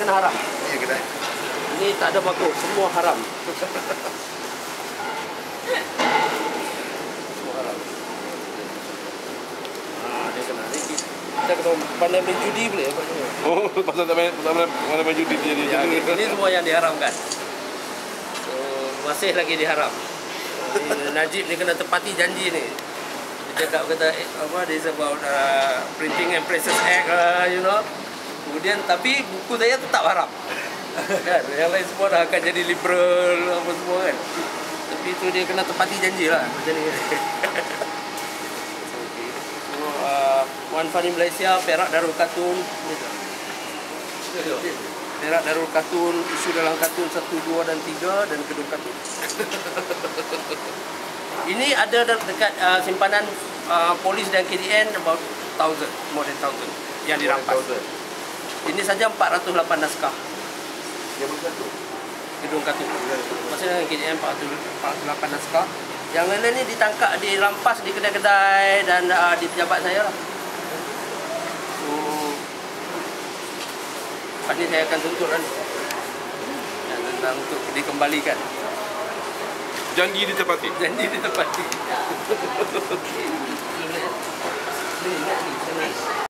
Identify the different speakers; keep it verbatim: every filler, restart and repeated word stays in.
Speaker 1: kena haram.
Speaker 2: Iya kena.
Speaker 1: Ini tak ada bagus, semua haram. Semua haram. Ah, dia kena. Ini kita kena pandai main judi boleh apa semua.
Speaker 3: Oh, pasal tak main, tak main, mana main judi dia
Speaker 1: Ya,
Speaker 3: dia.
Speaker 1: ini semua yang diharamkan. So, masih lagi diharam. Ini Najib ni kena tepati janji ni. Dia cakap kata eh, apa this about uh, Printing and Presses Act uh, you know. Kemudian tapi buku saya tetap haram. Kan? Yang lain semua dah akan jadi liberal apa semua kan. Tapi itu dia kena tepati janji lah macam ni. So, uh, Wan Fani Malaysia, Perak Darul Katun. Perak Darul Katun, isu dalam katun satu, dua dan tiga dan Kedung Katun. Ini ada dekat uh, simpanan uh, polis dan K D N about thousand, more than thousand yang dirampas. Ini saja empat ratus lapan naskah. Kedung Katun. Maksudnya K D N empat ratus lapan naskah. Yang lain ni ditangkap, dirampas di kedai-kedai dan uh, di pejabat saya lah. So, lepas ni saya akan tuntut kan. Ya, tentang untuk dikembalikan.
Speaker 3: Janji ditepati.
Speaker 1: Janji ditepati. Ini ingat ni,